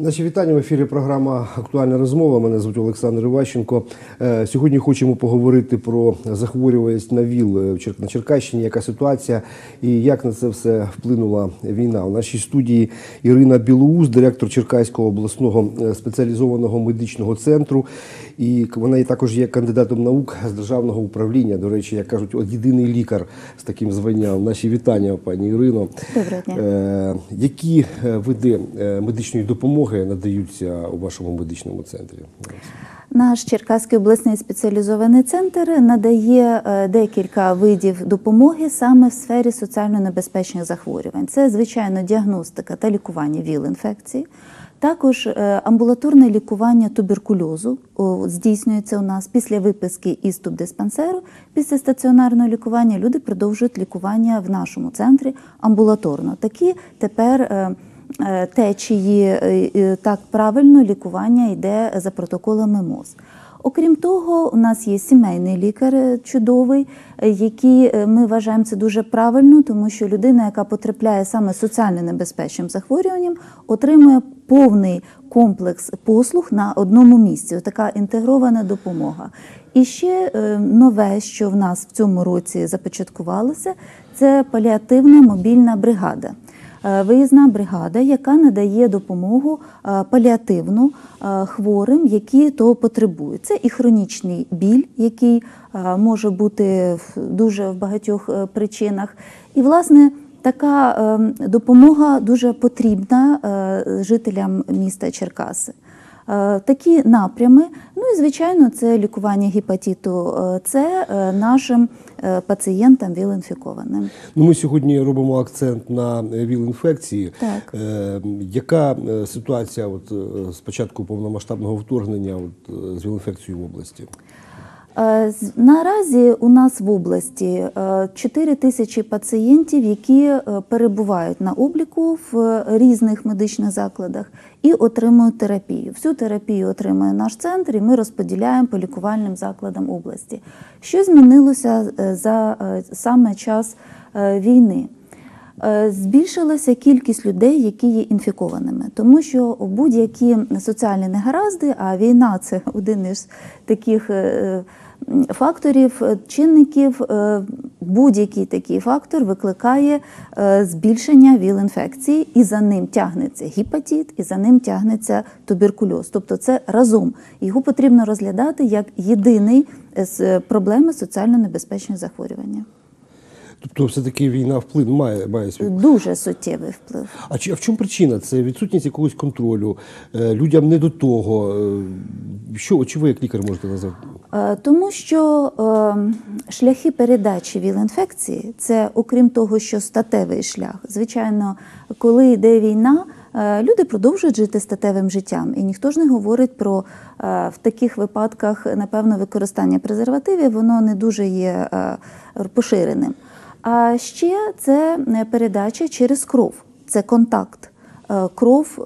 Наші вітання, в ефірі програма «Актуальна розмова». Мене звуть Олександр Іващенко. Сьогодні хочемо поговорити про захворюваність на ВІЛ на Черкащині, яка ситуація і як на це все вплинула війна. У нашій студії Ірина Білоус, директор Черкаського обласного спеціалізованого медичного центру. І вона також є кандидатом наук з державного управління. До речі, як кажуть, єдиний лікар з таким званням. Наші вітання, пані Ірино. Доброго дня. Які види медичної допомоги надаються у вашому медичному центрі? Наш Черкаський обласний спеціалізований центр надає декілька видів допомоги саме в сфері соціально небезпечних захворювань. Це, звичайно, діагностика та лікування ВІЛ-інфекції. Також амбулаторне лікування туберкульозу здійснюється у нас після виписки із тубдиспансеру. Після стаціонарного лікування люди продовжують лікування в нашому центрі амбулаторно. Такі тепер течії, так правильно, лікування йде за протоколами МОЗ. Окрім того, у нас є сімейний лікар чудовий, який ми вважаємо це дуже правильно, тому що людина, яка потрапляє саме з соціально небезпечним захворюванням, отримує повний комплекс послуг на одному місці. Така інтегрована допомога. І ще нове, що в нас в цьому році започаткувалося, це паліативна мобільна бригада. Виїзна бригада, яка надає допомогу паліативну хворим, які того потребують. Це і хронічний біль, який може бути дуже в багатьох причинах. І, власне, така допомога дуже потрібна жителям міста Черкаси. Такі напрями, ну і, звичайно, це лікування гепатиту С нашим пацієнтам ВІЛ-інфікованим. Ми сьогодні робимо акцент на ВІЛ-інфекції. Так. Яка ситуація з початку повномасштабного вторгнення з ВІЛ-інфекцією в області? Наразі у нас в області 4 тисячі пацієнтів, які перебувають на обліку в різних медичних закладах і отримують терапію. Всю терапію отримує наш центр і ми розподіляємо по лікувальним закладам області. Що змінилося за саме час війни? Збільшилася кількість людей, які є інфікованими, тому що будь-які соціальні негаразди, а війна – це один із таких факторів, чинників, будь-який такий фактор викликає збільшення ВІЛ-інфекції, і за ним тягнеться гепатит, і за ним тягнеться туберкульоз. Тобто це разом. Його потрібно розглядати як єдиний з проблеми соціально небезпечних захворювань. Тобто все-таки війна має свій? Дуже суттєвий вплив. А в чому причина? Це відсутність якогось контролю? Людям не до того? Чи ви як лікар можете назвати? Тому що шляхи передачі ВІЛ-інфекції – це, окрім того, що статевий шлях. Звичайно, коли йде війна, люди продовжують жити статевим життям. І ніхто ж не говорить про, в таких випадках, напевно, використання презервативів, воно не дуже є поширеним. А ще це передача через кров, це контакт, кров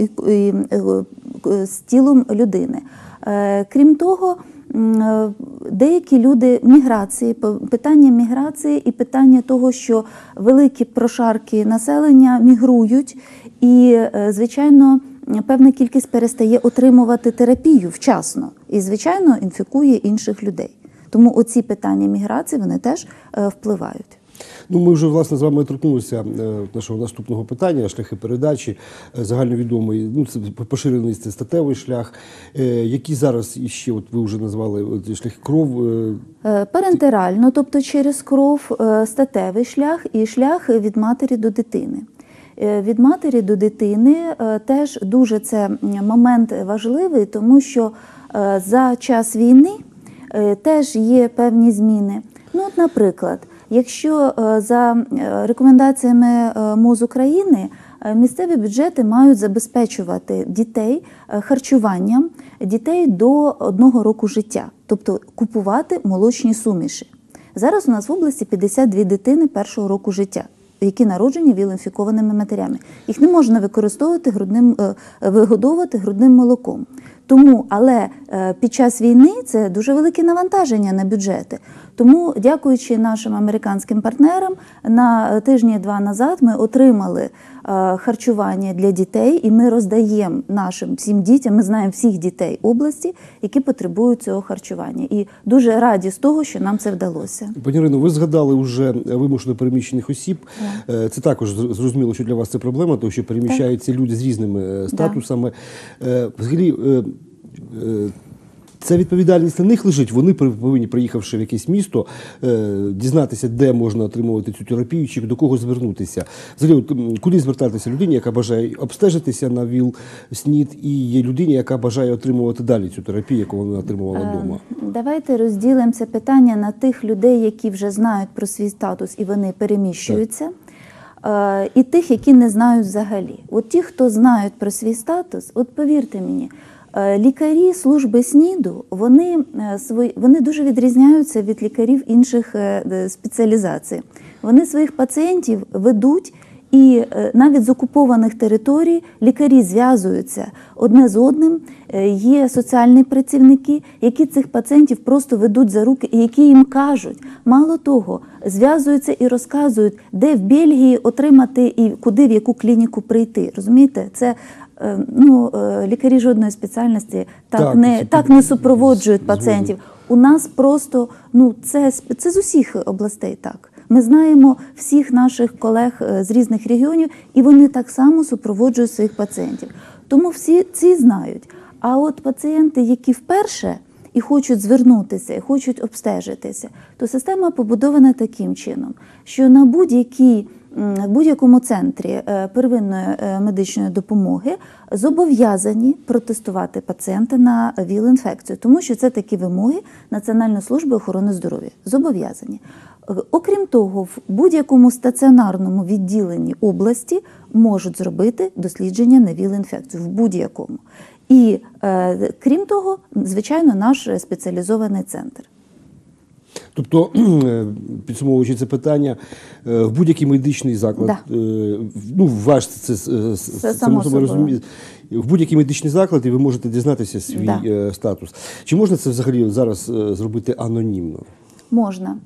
з тілом людини. Крім того, деякі люди міграції, питання міграції і питання того, що великі прошарки населення мігрують і, звичайно, певна кількість перестає отримувати терапію вчасно і, звичайно, інфікує інших людей. Тому оці питання міграції, вони теж впливають. Ми вже, власне, з вами торкнулися нашого наступного питання, шляхи передачі, загальновідомий, це поширений статевий шлях. Які зараз іще, ви вже назвали, шляхи кров? Парентерально, тобто через кров, статевий шлях і шлях від матері до дитини. Від матері до дитини теж дуже це момент важливий, тому що за час війни теж є певні зміни. Наприклад, якщо за рекомендаціями МОЗ України місцеві бюджети мають забезпечувати дітей харчуванням дітей до 1 року життя, тобто купувати молочні суміші. Зараз у нас в області 52 дитини 1-го року життя, які народжені ВІЛ-інфікованими матерями. Їх не можна вигодовувати грудним молоком. Тому, але під час війни це дуже велике навантаження на бюджети. Тому, дякуючи нашим американським партнерам, на тижні-два назад ми отримали харчування для дітей, і ми роздаємо нашим всім дітям, ми знаємо всіх дітей області, які потребують цього харчування. І дуже раді з того, що нам це вдалося. Пані Ірино, ви згадали вже вимушено переміщених осіб. Це також зрозуміло, що для вас це проблема, тому що переміщаються люди з різними статусами. Взагалі, ця відповідальність на них лежить. Вони повинні, приїхавши в якесь місто, дізнатися, де можна отримувати цю терапію, чи до кого звернутися. Взагалі, куди звертатися людині, яка бажає обстежитися на ВІЛ-СНІД, і є людині, яка бажає отримувати далі цю терапію, яку вона отримувала вдома? Давайте розділимо це питання на тих людей, які вже знають про свій статус і вони переміщуються, і тих, які не знають взагалі. От ті, хто знають про свій статус, от повірте мені, лікарі служби СНІДу, вони дуже відрізняються від лікарів інших спеціалізацій. Вони своїх пацієнтів ведуть, і навіть з окупованих територій лікарі зв'язуються одне з одним. Є соціальні працівники, які цих пацієнтів просто ведуть за руки і які їм кажуть. Мало того, зв'язуються і розказують, де в Бельгії отримати і куди, в яку клініку прийти. Розумієте? Це лікарі жодної спеціальності так не супроводжують пацієнтів. У нас просто, це з усіх областей так. Ми знаємо всіх наших колег з різних регіонів, і вони так само супроводжують своїх пацієнтів. Тому всі ці знають. А от пацієнти, які вперше і хочуть звернутися, і хочуть обстежитися, то система побудована таким чином, що на будь-якому центрі первинної медичної допомоги зобов'язані протестувати пацієнта на ВІЛ-інфекцію, тому що це такі вимоги Національної служби охорони здоров'я. Зобов'язані. Окрім того, в будь-якому стаціонарному відділенні області можуть зробити дослідження на ВІЛ-інфекцію, в будь-якому. І, крім того, звичайно, наш спеціалізований центр. Тобто, підсумовуючи це питання, в будь-який медичний заклад, ваш це само собою розуміє, в будь-який медичний заклад, і ви можете дізнатися свій статус. Чи можна це взагалі зараз зробити анонімно? Можна.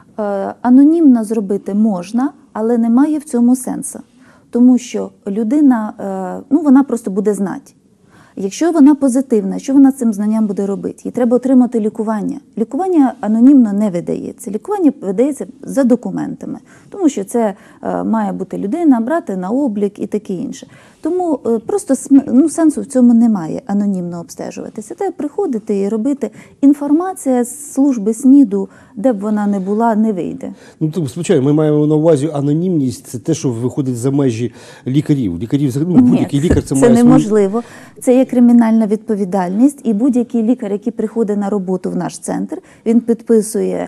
Анонімно зробити можна, але немає в цьому сенсу. Тому що людина, вона просто буде знати. Якщо вона позитивна, що вона з цим знанням буде робити? Їй треба отримати лікування. Лікування анонімно не видається. Лікування видається за документами, тому що це має бути людина, брати на облік і таке інше. Тому просто сенсу в цьому немає анонімно обстежуватися. Треба приходити і робити. Інформація з служби СНІДу, де б вона не була, не вийде. Звичайно, ми маємо на увазі анонімність, це те, що виходить за межі лікарів. Будь-який лікар це має неможливо. Це є кримінальна відповідальність, і будь-який лікар, який приходить на роботу в наш центр, він підписує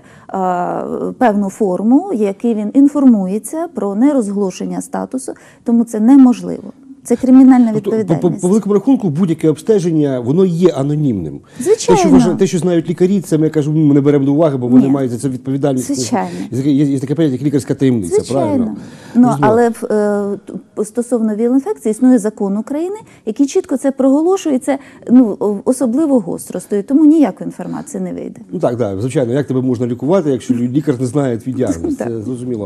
певну форму, в якій він інформується про нерозголошення статусу, тому це неможливо. Це кримінальна відповідальність. По великому рахунку, будь-яке обстеження, воно є анонімним. Звичайно. Те, що знають лікарі, це ми не беремо до уваги, бо вони мають за це відповідальність. Звичайно. Є таке поняття, як лікарська таємниця, звичайно. Правильно? Але стосовно ВІЛ-інфекції існує закон України, який чітко це проголошує, це особливо гостро стоїть, тому ніякої інформації не вийде. Так, звичайно. Як тебе можна лікувати, якщо лікар не знає твій діагноз? Це зрозуміло.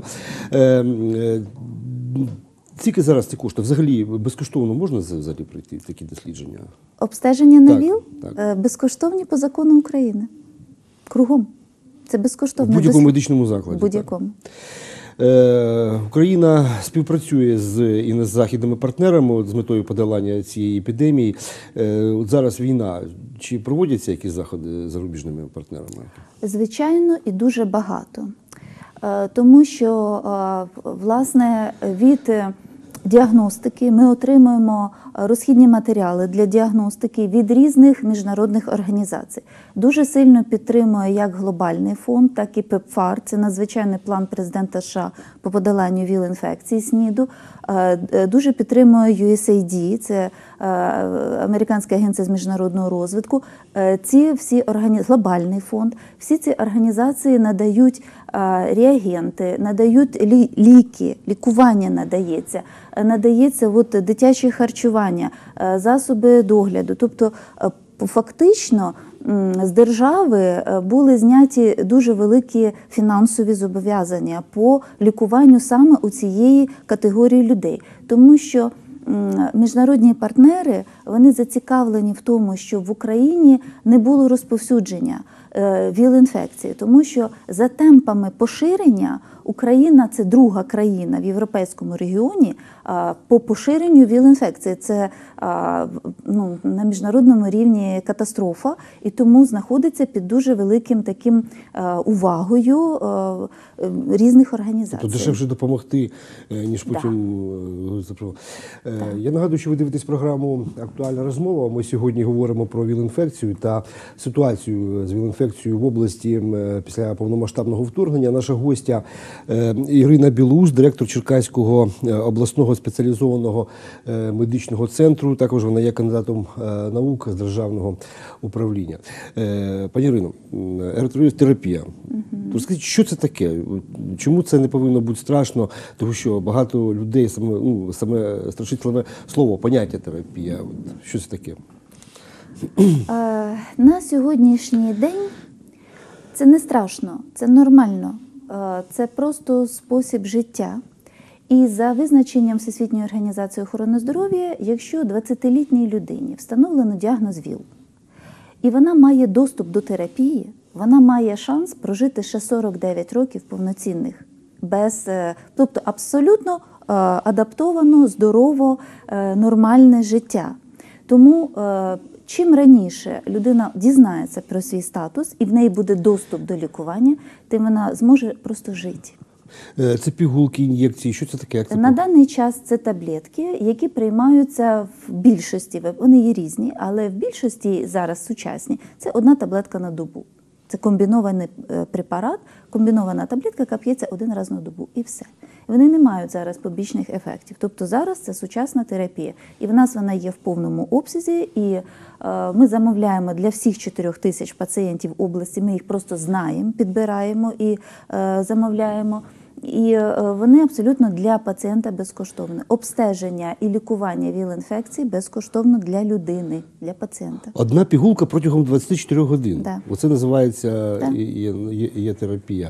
Скільки зараз ці кошти? Взагалі безкоштовно можна пройти такі дослідження? Обстеження на ВІЛ безкоштовні по закону України. Кругом. Це безкоштовно. В будь-якому медичному закладі? В будь-якому. Україна співпрацює з західними партнерами з метою подолання цієї епідемії. От зараз війна. Чи проводяться якісь заходи з зарубіжними партнерами? Звичайно, і дуже багато. Тому що, власне, від діагностики ми отримуємо розхідні матеріали для діагностики від різних міжнародних організацій. Дуже сильно підтримує як глобальний фонд, так і ПЕПФАР, це надзвичайний план президента США по подоланню ВІЛ-інфекції СНІДу. Дуже підтримує USAID, це Американська агенція з міжнародного розвитку. Ці всі глобальний фонд, всі ці організації надають реагенти, надають ліки, лікування надається дитяче харчування, засоби догляду. Тобто фактично з держави були зняті дуже великі фінансові зобов'язання по лікуванню саме у цієї категорії людей. Тому що міжнародні партнери, вони зацікавлені в тому, щоб в Україні не було розповсюдження ВІЛ-інфекції, тому що за темпами поширення Україна – це друга країна в європейському регіоні по поширенню ВІЛ-інфекції. Це на міжнародному рівні катастрофа, і тому знаходиться під дуже великим таким увагою різних організацій. Тобто дешевше допомогти, ніж потім запровадити. Я нагадую, що ви дивитесь програму «Актуальна розмова». Ми сьогодні говоримо про ВІЛ-інфекцію та ситуацію з ВІЛ-інфекцією в області після повномасштабного вторгнення. Наша гостя Ірина Білоус, директор Черкаського обласного спеціалізованого медичного центру. Також вона є кандидатом наук з державного управління. Пані Ірино, еритротерапія. Розкажіть, що це таке? Чому це не повинно бути страшно? Тому що багато людей саме страшительне слово, поняття терапія. Що це таке? На сьогоднішній день це не страшно, це нормально. Це просто спосіб життя. І за визначенням Всесвітньої організації охорони здоров'я, якщо 20-літній людині встановлено діагноз ВІЛ, і вона має доступ до терапії, вона має шанс прожити ще 49 років повноцінних, тобто абсолютно адаптовано, здорово, нормальне життя. Тому чим раніше людина дізнається про свій статус і в неї буде доступ до лікування, тим вона зможе просто жити. Це пігулки, ін'єкції, що це таке? На даний час це таблетки, які приймаються в більшості, вони є різні, але в більшості зараз сучасні, це одна таблетка на добу. Це комбінований препарат, комбінована таблетка, яка п'ється один раз на добу, і все. Вони не мають зараз побічних ефектів. Тобто зараз це сучасна терапія. І в нас вона є в повному обсязі, і ми замовляємо для всіх 4 тисяч пацієнтів області, ми їх просто знаємо, підбираємо і замовляємо. І вони абсолютно для пацієнта безкоштовні. Обстеження і лікування ВІЛ-інфекції безкоштовно для людини, для пацієнта. Одна пігулка протягом 24 годин. Да. Оце називається Да. є терапія.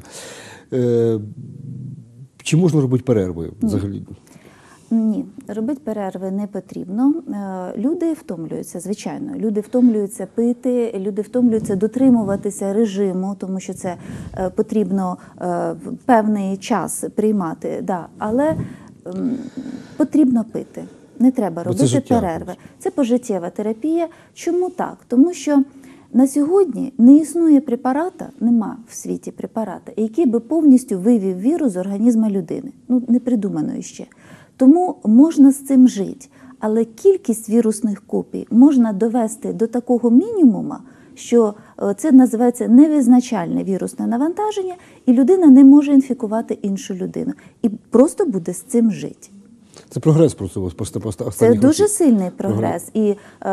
Чи можна робити перерви взагалі? Ні, робити перерви не потрібно. Люди втомлюються, звичайно. Люди втомлюються пити, люди втомлюються дотримуватися режиму, тому що це потрібно певний час приймати. Да. Але потрібно пити, не треба робити перерви. Це пожиттєва терапія. Чому так? Тому що на сьогодні не існує препарата, нема в світі препарата, який би повністю вивів вірус з організму людини. Не придумано ще. Тому можна з цим жити, але кількість вірусних копій можна довести до такого мінімуму, що це називається невизначальне вірусне навантаження, і людина не може інфікувати іншу людину. І просто буде з цим жити. Це прогрес просто Це дуже сильний прогрес. І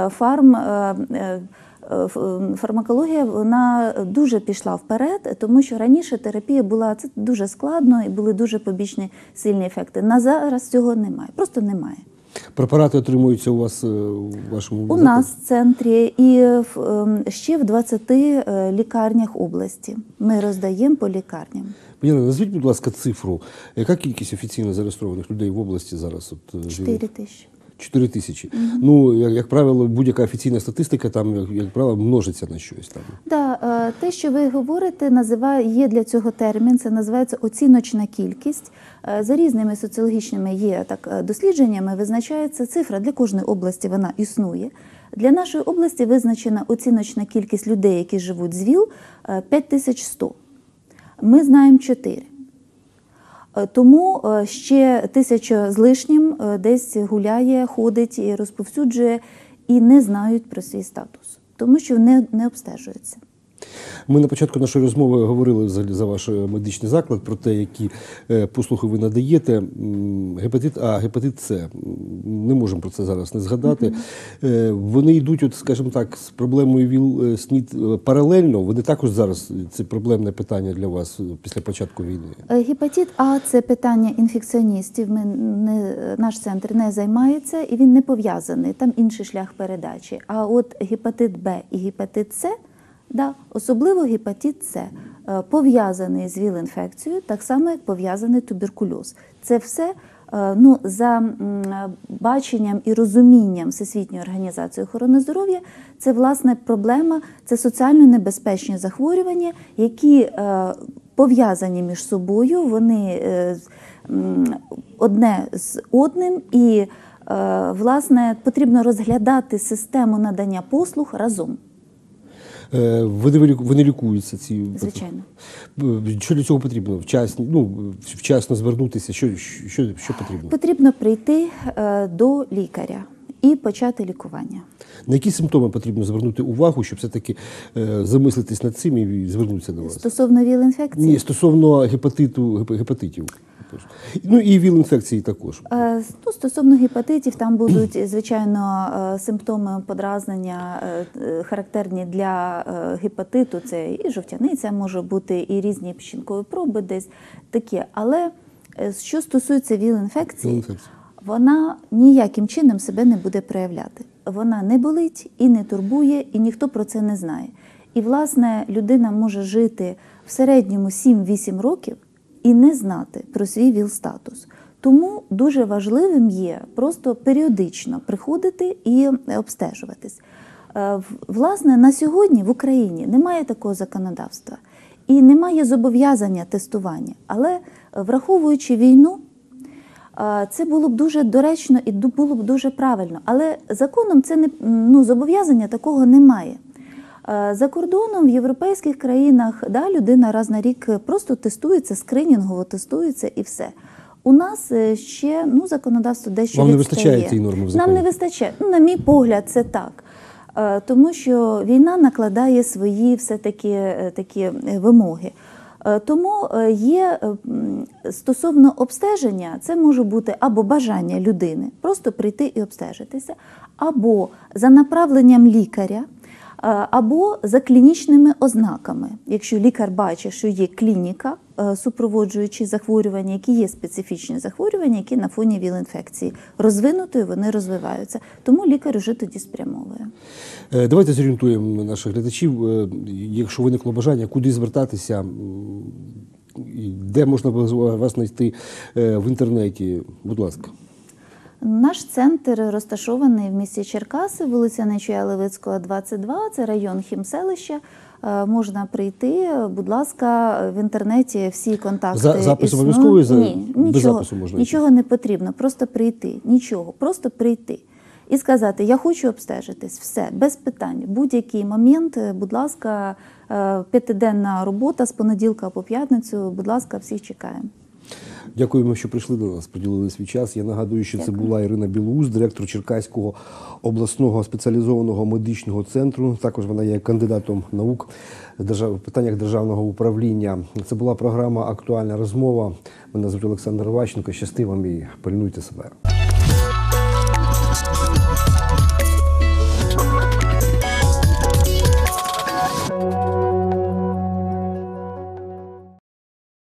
фармакологія, вона дуже пішла вперед, тому що раніше терапія була це дуже складно і були дуже побічні сильні ефекти. На зараз цього немає, просто немає. Препарати отримуються у вас у вашому закладі? У нас в центрі і ще в 20 лікарнях області. Ми роздаємо по лікарням. Пані Ірино, назвіть, будь ласка, цифру. Яка кількість офіційно зареєстрованих людей в області зараз? 4 тисячі. 4 тисячі. Як правило, будь-яка офіційна статистика там, як правило, множиться на щось там. Да, те, що ви говорите, є для цього термін, це називається оціночна кількість. За різними соціологічними дослідженнями визначається цифра, для кожної області вона існує. Для нашої області визначена оціночна кількість людей, які живуть з ВІЛ, 5100. Ми знаємо 4. Тому ще 1000 з лишнім десь гуляє, ходить і розповсюджує, і не знають про свій статус, тому що не обстежується. Ми на початку нашої розмови говорили взагалі за ваш медичний заклад, про те, які послуги ви надаєте. Гепатит А, гепатит С, не можемо про це зараз не згадати. Вони йдуть, от, скажімо так, з проблемою ВІЛ-СНІД паралельно. Вони також зараз, це проблемне питання для вас після початку війни? Гепатит А – це питання інфекціоністів. Наш центр не займається і він не пов'язаний. Там інший шлях передачі. А от гепатит Б і гепатит С, да, особливо гепатит С, пов'язаний з ВІЛ-інфекцією, так само, як пов'язаний туберкульоз. Це все за баченням і розумінням Всесвітньої організації охорони здоров'я, це, власне, проблема, це соціально небезпечні захворювання, які пов'язані між собою, вони одне з одним, і, власне, потрібно розглядати систему надання послуг разом. Вони лікуються, ці? Звичайно. Що для цього потрібно? Вчасно звернутися? Що потрібно? Потрібно прийти до лікаря і почати лікування. На які симптоми потрібно звернути увагу, щоб все-таки замислитись над цим і звернутися до вас? Стосовно ВІЛ-інфекції? Ні, стосовно гепатитів. І ВІЛ-інфекції також. Стосовно гепатитів, там будуть, звичайно, симптоми подразнення характерні для гепатиту. Це і жовтяниця може бути, і різні печінкові проби десь такі. Але що стосується ВІЛ-інфекції, вона ніяким чином себе не буде проявляти. Вона не болить і не турбує, і ніхто про це не знає. І, власне, людина може жити в середньому 7-8 років і не знати про свій ВІЛ-статус. Тому дуже важливим є просто періодично приходити і обстежуватись. Власне, на сьогодні в Україні немає такого законодавства і немає зобов'язання тестування. Але, враховуючи війну, це було б дуже доречно і було б дуже правильно. Але законом це зобов'язання такого немає. За кордоном, в європейських країнах, людина раз на рік просто тестується, скринінгово тестується і все. У нас ще законодавство дещо відстає. Вам не вистачає цієї норми в законі? Нам не вистачає. На мій погляд, це так. Тому що війна накладає свої все-таки такі вимоги. Тому є стосовно обстеження, це може бути або бажання людини просто прийти і обстежитися, або за направленням лікаря, або за клінічними ознаками. Якщо лікар бачить, що є клініка, супроводжуючи захворювання, які є специфічні захворювання, які на фоні ВІЛ-інфекції розвинутої, вони розвиваються. Тому лікар вже тоді спрямовує. Давайте зорієнтуємо наших глядачів, якщо виникло бажання, куди звертатися, де можна вас знайти в інтернеті, будь ласка. Наш центр розташований в місті Черкаси, вулиця Нечуя Левицького, 22, це район Хімселища. Можна прийти, будь ласка, в інтернеті всі контакти Запис існують. обов'язковий? Ні, Без запису можна? Нічого не потрібно, просто прийти, нічого, просто прийти. І сказати, я хочу обстежитись, все, без питань. Будь-який момент, будь ласка, 5-денна робота з понеділка по п'ятницю, будь ласка, всіх чекаємо. Дякуємо, що прийшли до нас, приділили свій час. Я нагадую, що Дякую. Це була Ірина Білоус, директор Черкаського обласного спеціалізованого медичного центру. Також вона є кандидатом наук в питаннях державного управління. Це була програма «Актуальна розмова». Мене звуть Олександр Ващенко. Щасти вам і пильнуйте себе.